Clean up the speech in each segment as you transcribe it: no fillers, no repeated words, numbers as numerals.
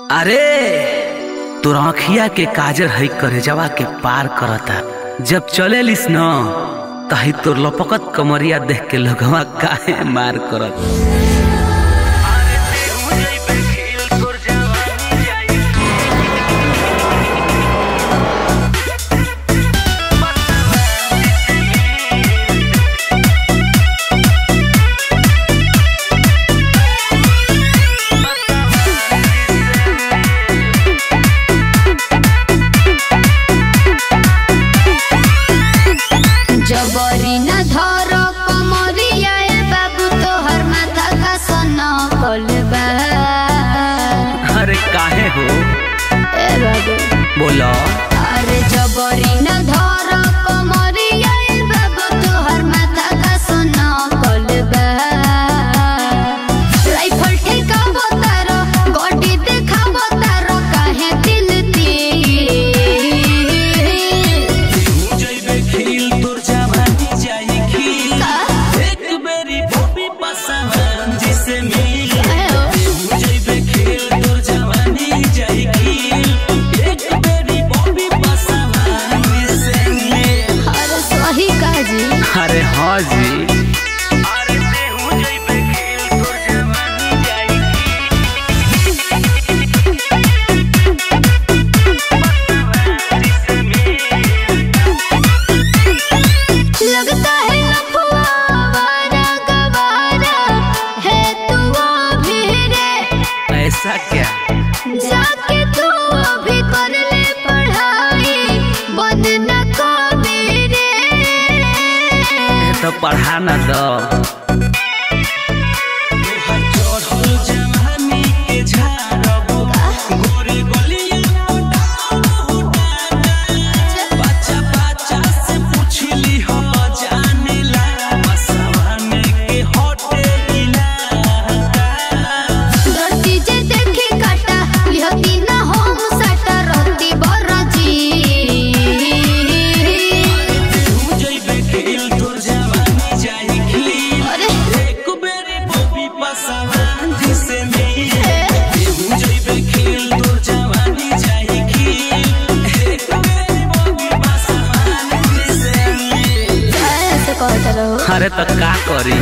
अरे तोर आँखिया के काजर है करेजवा के पार करता। जब चले लिस न तही तोर लपकत कमरिया देख के लगवा काहे मार करत। जबरी न धर कमरिया बाबू तोहर माथा का सना कलबा। अरे काहे हो ए बाबू बोलो। अरे जबरी न धर कमरिया बाबू तोहर माथा का सना कलबा। राइफल ठेका बतार गोटी देखा बतार काहे दिल ती। अरे हाँ जी लगता है लफुआ वारा गवारा है तू अभी रे। ऐसा क्या जाके तू अभी कर ले पढ़ाई बंद न कभी रे। तो पढ़ा न दो। अरे तो का करी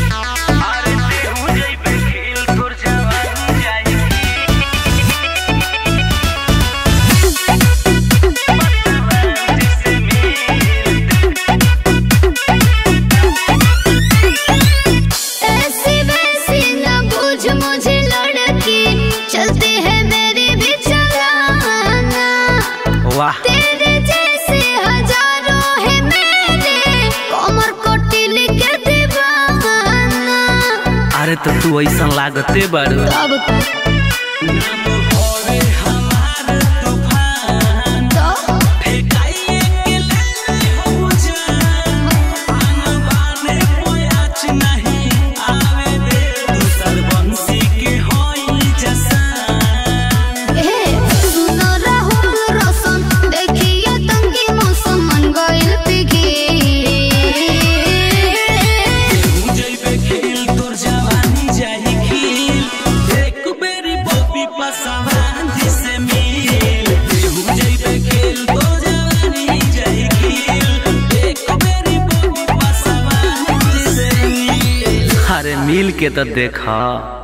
ऐसी वैसी न बुझ मुझे लड़की चलती है मेरी भी चलाना। वाह तेरे जैसे हजारों है मेरे कमर को टिली के दीवाना। अरे तो तू ऐसा लागते बारू। तब अरे मिल के तो देखा।